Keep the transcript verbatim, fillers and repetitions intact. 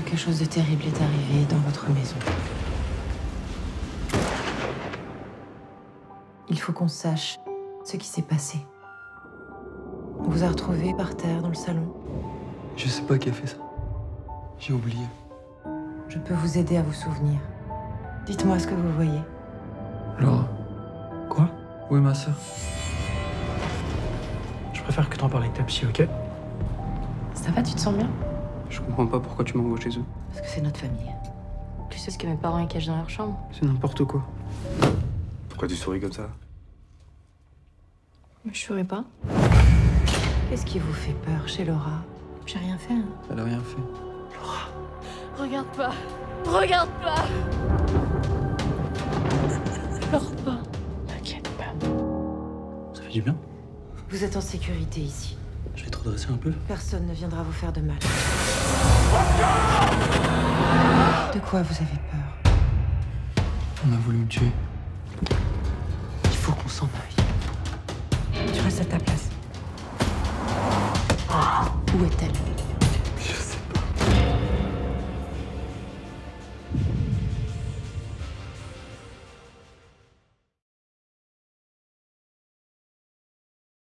Quelque chose de terrible est arrivé dans votre maison. Il faut qu'on sache ce qui s'est passé. On vous a retrouvé par terre dans le salon. Je sais pas qui a fait ça. J'ai oublié. Je peux vous aider à vous souvenir. Dites-moi ce que vous voyez. Laura. Quoi? Où est ma sœur? Je préfère que t'en parles avec ta psy, ok? Ça va, tu te sens bien? Je comprends pas pourquoi tu m'envoies chez eux. Parce que c'est notre famille. Tu sais ce que mes parents y cachent dans leur chambre? C'est n'importe quoi. Pourquoi tu souris comme ça? Je souris pas. Qu'est-ce qui vous fait peur chez Laura? J'ai rien fait. Hein. Elle a rien fait. Laura, regarde pas. Regarde pas. Pleure pas. T'inquiète pas. Ça fait du bien? Vous êtes en sécurité ici. Je vais te redresser un peu. Personne ne viendra vous faire de mal. De quoi vous avez peur? On a voulu me tuer. Il faut qu'on s'en aille. Tu restes à ta place. Où est-elle?